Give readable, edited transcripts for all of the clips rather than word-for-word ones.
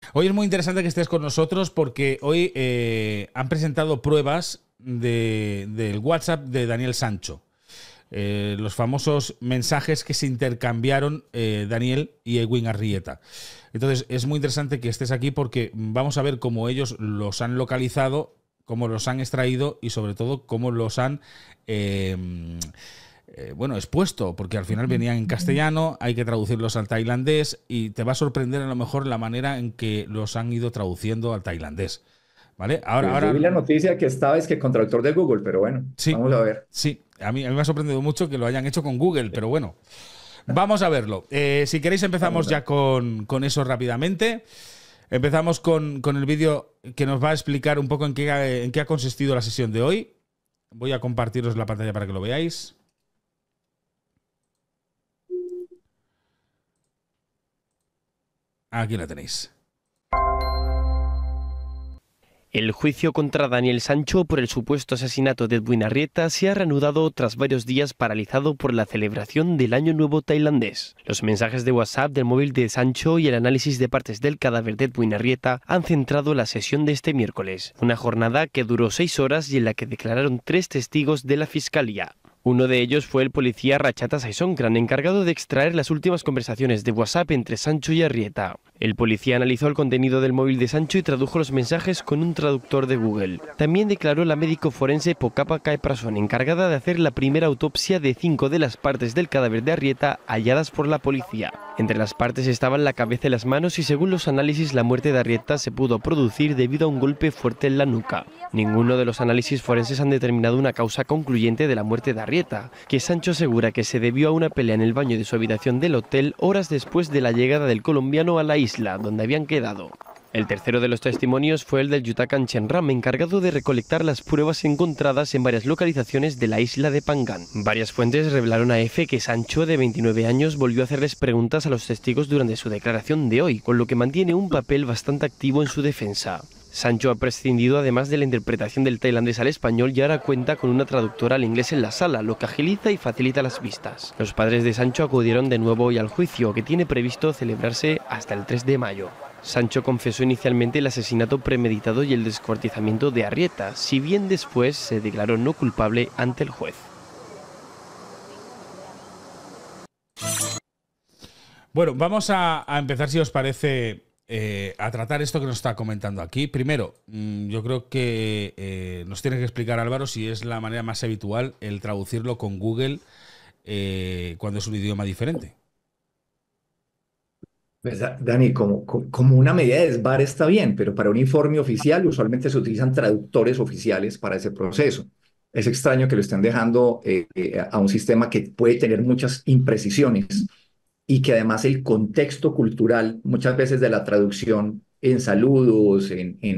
Hoy es muy interesante que estés con nosotros porque hoy han presentado pruebas del WhatsApp de Daniel Sancho. Los famosos mensajes que se intercambiaron Daniel y Ewin Arrieta. Entonces es muy interesante que estés aquí porque vamos a ver cómo ellos los han localizado, cómo los han extraído y sobre todo cómo los han expuesto, porque al final venían en castellano, hay que traducirlos al tailandés y te va a sorprender a lo mejor la manera en que los han ido traduciendo al tailandés. ¿Vale? Pues yo vi la noticia que estaba es que con traductor de Google, pero bueno, Sí, vamos a ver. sí. A mí me ha sorprendido mucho que lo hayan hecho con Google, pero bueno, vamos a verlo. Si queréis empezamos Vamos a ya ver. con eso rápidamente. Empezamos con el vídeo que nos va a explicar un poco en qué ha consistido la sesión de hoy. Voy a compartiros la pantalla para que lo veáis. Aquí la tenéis. El juicio contra Daniel Sancho por el supuesto asesinato de Edwin Arrieta se ha reanudado tras varios días paralizado por la celebración del Año Nuevo tailandés. Los mensajes de WhatsApp del móvil de Sancho y el análisis de partes del cadáver de Edwin Arrieta han centrado la sesión de este miércoles, una jornada que duró 6 horas y en la que declararon 3 testigos de la Fiscalía. Uno de ellos fue el policía Rachata Saisongkran, encargado de extraer las últimas conversaciones de WhatsApp entre Sancho y Arrieta. El policía analizó el contenido del móvil de Sancho y tradujo los mensajes con un traductor de Google. También declaró la médico forense Pokapa Kaeprason, encargada de hacer la primera autopsia de 5 de las partes del cadáver de Arrieta halladas por la policía. Entre las partes estaban la cabeza y las manos y según los análisis la muerte de Arrieta se pudo producir debido a un golpe fuerte en la nuca. Ninguno de los análisis forenses han determinado una causa concluyente de la muerte de Arrieta, que Sancho asegura que se debió a una pelea en el baño de su habitación del hotel horas después de la llegada del colombiano a la isla, donde habían quedado. El tercero de los testimonios fue el del Yutakan Chenram, encargado de recolectar las pruebas encontradas en varias localizaciones de la isla de Pangan. Varias fuentes revelaron a EFE que Sancho, de 29 años, volvió a hacerles preguntas a los testigos durante su declaración de hoy, con lo que mantiene un papel bastante activo en su defensa. Sancho ha prescindido además de la interpretación del tailandés al español y ahora cuenta con una traductora al inglés en la sala, lo que agiliza y facilita las vistas. Los padres de Sancho acudieron de nuevo hoy al juicio, que tiene previsto celebrarse hasta el 3 de mayo. Sancho confesó inicialmente el asesinato premeditado y el descuartizamiento de Arrieta, si bien después se declaró no culpable ante el juez. Bueno, vamos a empezar, si os parece, a tratar esto que nos está comentando aquí. Primero, yo creo que nos tiene que explicar Álvaro si es la manera más habitual el traducirlo con Google cuando es un idioma diferente. Pues, Dani, como una medida de desbar está bien, pero para un informe oficial usualmente se utilizan traductores oficiales para ese proceso. Es extraño que lo estén dejando a un sistema que puede tener muchas imprecisiones y que además el contexto cultural, muchas veces de la traducción en saludos,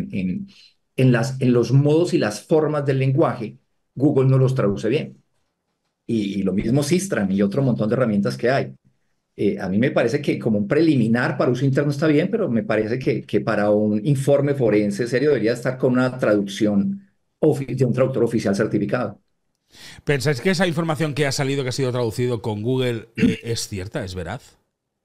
en los modos y las formas del lenguaje, Google no los traduce bien. Y lo mismo Sistran y otro montón de herramientas que hay. A mí me parece que como un preliminar para uso interno está bien, pero me parece que para un informe forense serio debería estar con una traducción de un traductor oficial certificado. ¿Pensáis que esa información que ha salido, que ha sido traducido con Google, es cierta, es veraz?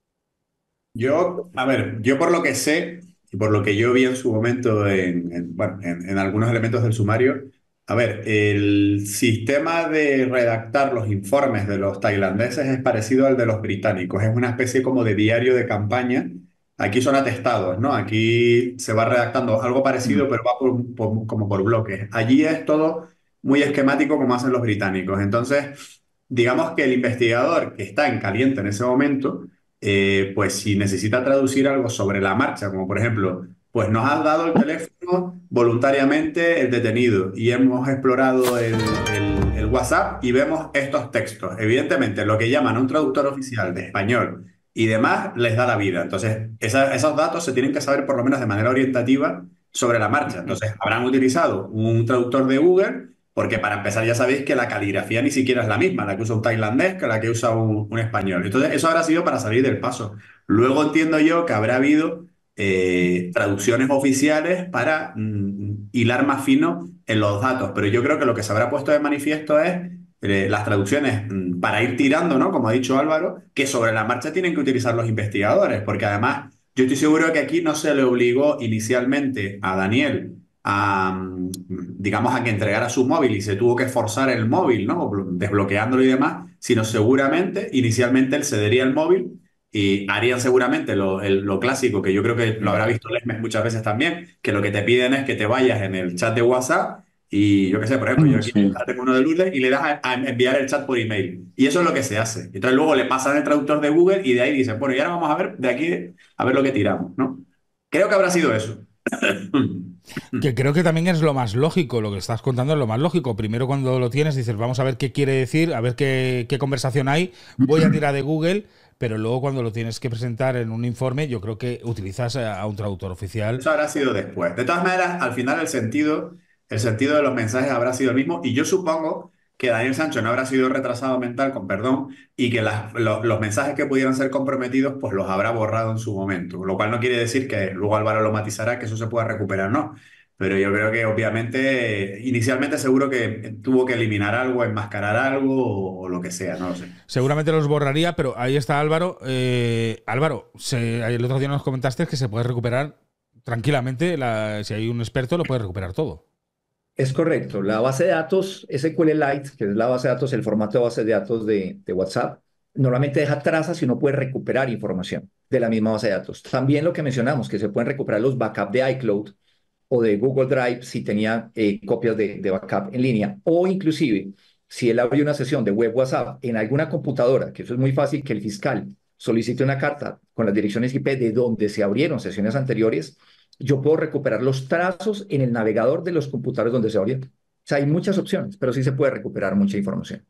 A ver, yo por lo que sé y por lo que yo vi en su momento en algunos elementos del sumario, a ver, el sistema de redactar los informes de los tailandeses es parecido al de los británicos, es una especie como de diario de campaña. Aquí son atestados, ¿no? Aquí se va redactando algo parecido, Mm. pero va como por bloques. Allí es todo muy esquemático como hacen los británicos. Entonces, digamos que el investigador que está en caliente en ese momento pues si necesita traducir algo sobre la marcha, como por ejemplo, pues nos has dado el teléfono voluntariamente el detenido y hemos explorado el WhatsApp y vemos estos textos. Evidentemente, lo que llaman a un traductor oficial de español y demás les da la vida. Entonces, esos datos se tienen que saber por lo menos de manera orientativa sobre la marcha. Entonces, habrán utilizado un traductor de Google. Porque para empezar ya sabéis que la caligrafía ni siquiera es la misma, la que usa un tailandés que la que usa un español. Entonces, eso habrá sido para salir del paso. Luego entiendo yo que habrá habido traducciones oficiales para hilar más fino en los datos, pero yo creo que lo que se habrá puesto de manifiesto es las traducciones para ir tirando, ¿no? Como ha dicho Álvaro, que sobre la marcha tienen que utilizar los investigadores, porque además Yo estoy seguro que aquí no se le obligó inicialmente a Daniel a, digamos, a que entregara su móvil y se tuvo que forzar el móvil, ¿no? Desbloqueándolo y demás, sino seguramente inicialmente él cedería el móvil y harían seguramente lo clásico, que yo creo que lo habrá visto Lesmes muchas veces también, que lo que te piden es que te vayas en el chat de WhatsApp y yo qué sé, por ejemplo, yo aquí Sí. tengo uno de Lourdes y le das a enviar el chat por email. Y eso es lo que se hace. Entonces luego le pasan el traductor de Google y de ahí dicen, bueno, y ahora vamos a ver de aquí a ver lo que tiramos, ¿no? Creo que habrá sido eso. Que creo que también es lo más lógico, lo que estás contando es lo más lógico. Primero cuando lo tienes dices, vamos a ver qué quiere decir, a ver qué conversación hay, voy a tirar de Google, pero luego cuando lo tienes que presentar en un informe, yo creo que utilizas a un traductor oficial. Eso habrá sido después. De todas maneras, al final el sentido de los mensajes habrá sido el mismo y yo supongo que Daniel Sancho no habrá sido retrasado mental, con perdón, y que los mensajes que pudieran ser comprometidos, pues los habrá borrado en su momento. Lo cual no quiere decir que luego Álvaro lo matizará, que eso se pueda recuperar, no. Pero yo creo que obviamente, inicialmente seguro que tuvo que eliminar algo, enmascarar algo o lo que sea, no lo sé. Seguramente los borraría, pero ahí está Álvaro. Álvaro, el otro día nos comentaste que se puede recuperar tranquilamente, si hay un experto lo puede recuperar todo. Es correcto. La base de datos SQLite, que es la base de datos, el formato de base de datos de WhatsApp, normalmente deja trazas y uno puede recuperar información de la misma base de datos. También lo que mencionamos, que se pueden recuperar los backups de iCloud o de Google Drive si tenía copias de backup en línea, o inclusive si él abrió una sesión de web WhatsApp en alguna computadora, que eso es muy fácil, que el fiscal solicite una carta con las direcciones IP de donde se abrieron sesiones anteriores, yo puedo recuperar los trazos en el navegador de los computadores donde se abrieron. O sea, hay muchas opciones, pero sí se puede recuperar mucha información.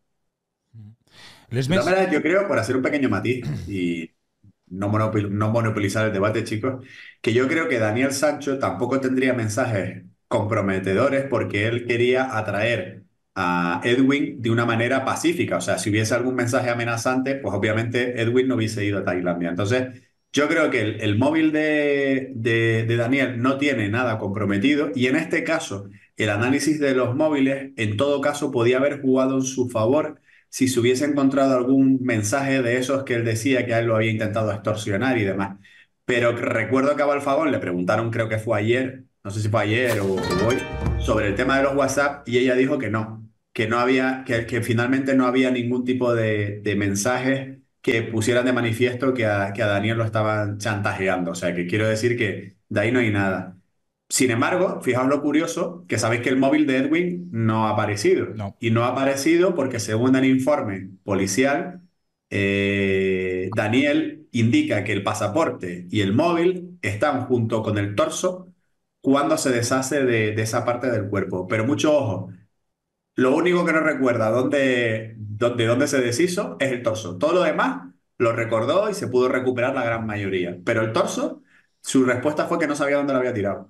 De todas maneras, yo creo, por hacer un pequeño matiz y no monopolizar el debate, chicos, que yo creo que Daniel Sancho tampoco tendría mensajes comprometedores porque él quería atraer a Edwin de una manera pacífica. O sea, si hubiese algún mensaje amenazante, pues obviamente Edwin no hubiese ido a Tailandia. Entonces, yo creo que el móvil de Daniel no tiene nada comprometido y en este caso, el análisis de los móviles, en todo caso, podía haber jugado en su favor si se hubiese encontrado algún mensaje de esos que él decía que a él lo había intentado extorsionar y demás. Pero recuerdo que a Balfagón le preguntaron, creo que fue ayer, no sé si fue ayer o hoy, sobre el tema de los WhatsApp y ella dijo que no había, que finalmente no había ningún tipo de mensajes que pusieran de manifiesto que a Daniel lo estaban chantajeando. O sea, que quiero decir que de ahí no hay nada. Sin embargo, fijaos lo curioso, que sabéis que el móvil de Edwin no ha aparecido. No. Y no ha aparecido porque según el informe policial, Daniel indica que el pasaporte y el móvil están junto con el torso cuando se deshace de esa parte del cuerpo. Pero mucho ojo, lo único que no recuerda dónde se deshizo es el torso. Todo lo demás lo recordó y se pudo recuperar la gran mayoría. Pero el torso, su respuesta fue que no sabía dónde lo había tirado.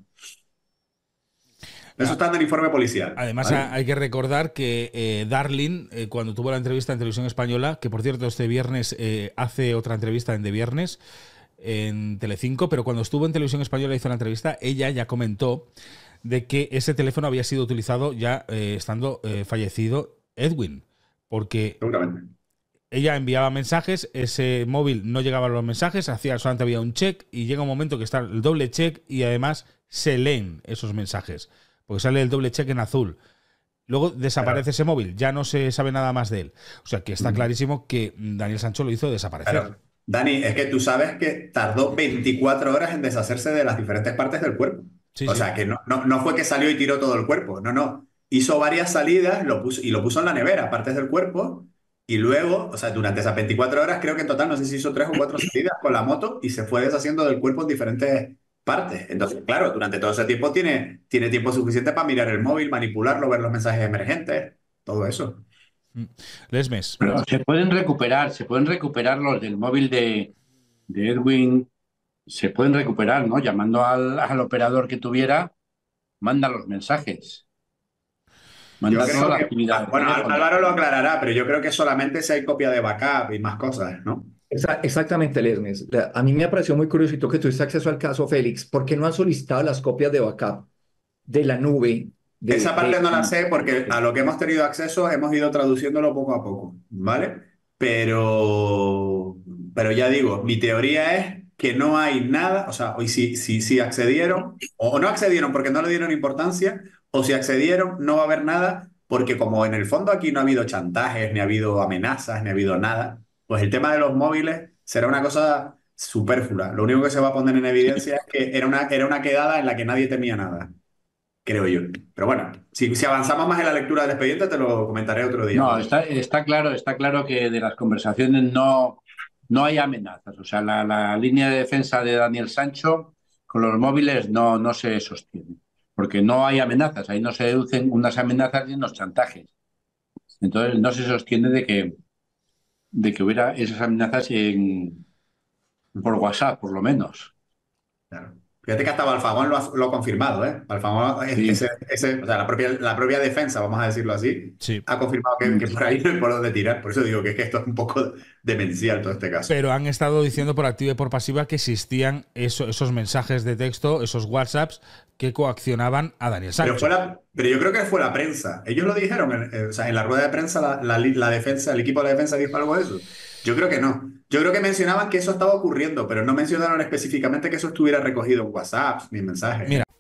Eso está en el informe policial. Además, ¿vale? hay que recordar que Darling, cuando tuvo la entrevista en Televisión Española, que por cierto este viernes hace otra entrevista en De Viernes en Telecinco, pero cuando estuvo en Televisión Española hizo la entrevista, ella ya comentó de que ese teléfono había sido utilizado ya estando fallecido Edwin, porque Seguramente. ella enviaba mensajes, ese móvil no llegaba a los mensajes, solamente había un check y llega un momento que está el doble check y además se leen esos mensajes, porque sale el doble check en azul. Luego desaparece ese móvil, ya no se sabe nada más de él. O sea que está clarísimo que Daniel Sancho lo hizo desaparecer. Claro. Dani, es que tú sabes que tardó 24 horas en deshacerse de las diferentes partes del cuerpo. Sí, O sí. sea, que no fue que salió y tiró todo el cuerpo, no. Hizo varias salidas y lo puso en la nevera, partes del cuerpo, y luego, o sea, durante esas 24 horas, creo que en total, no sé si hizo 3 o 4 salidas con la moto y se fue deshaciendo del cuerpo en diferentes partes. Entonces, claro, durante todo ese tiempo tiene tiempo suficiente para mirar el móvil, manipularlo, ver los mensajes emergentes, todo eso. Lesmes. Pero se pueden recuperar los del móvil de Edwin, se pueden recuperar, ¿no? Llamando al operador que tuviera, manda los mensajes. Manda Yo toda la creo que, actividad del bueno, teléfono. Álvaro lo aclarará, pero yo creo que solamente si hay copia de backup y más cosas, ¿no? Exactamente, Lesmes. A mí me pareció muy curioso y tú que tuviste acceso al caso, Félix, ¿por qué no han solicitado las copias de backup de la nube? Esa parte no la sé porque a lo que hemos tenido acceso hemos ido traduciéndolo poco a poco, ¿vale? Pero ya digo, mi teoría es que no hay nada, o sea, y si accedieron o no accedieron porque no le dieron importancia, o si accedieron no va a haber nada, porque como en el fondo aquí no ha habido chantajes, ni ha habido amenazas, ni ha habido nada, pues el tema de los móviles será una cosa superflua. Lo único que se va a poner en evidencia es que era una quedada en la que nadie temía nada, creo yo. Pero bueno, si avanzamos más en la lectura del expediente, te lo comentaré otro día. No, está claro que de las conversaciones no hay amenazas. O sea, la línea de defensa de Daniel Sancho con los móviles no se sostiene, porque no hay amenazas. Ahí no se deducen unas amenazas y unos chantajes. Entonces no se sostiene de que hubiera esas amenazas por WhatsApp, por lo menos. Claro. Fíjate que hasta Alfagón lo ha confirmado, ¿eh? Alfagón, Sí. o sea, la propia defensa, vamos a decirlo así, Sí. ha confirmado que por ahí no hay por dónde tirar. Por eso digo que esto es un poco demencial todo este caso. Pero han estado diciendo por activa y por pasiva que existían esos mensajes de texto, esos WhatsApps que coaccionaban a Daniel Sancho. Pero yo creo que fue la prensa. Ellos lo dijeron, o sea, en la rueda de prensa la defensa, el equipo de la defensa dijo algo de eso. Yo creo que no. Yo creo que mencionaban que eso estaba ocurriendo, pero no mencionaron específicamente que eso estuviera recogido en WhatsApp ni en mensajes. Mira,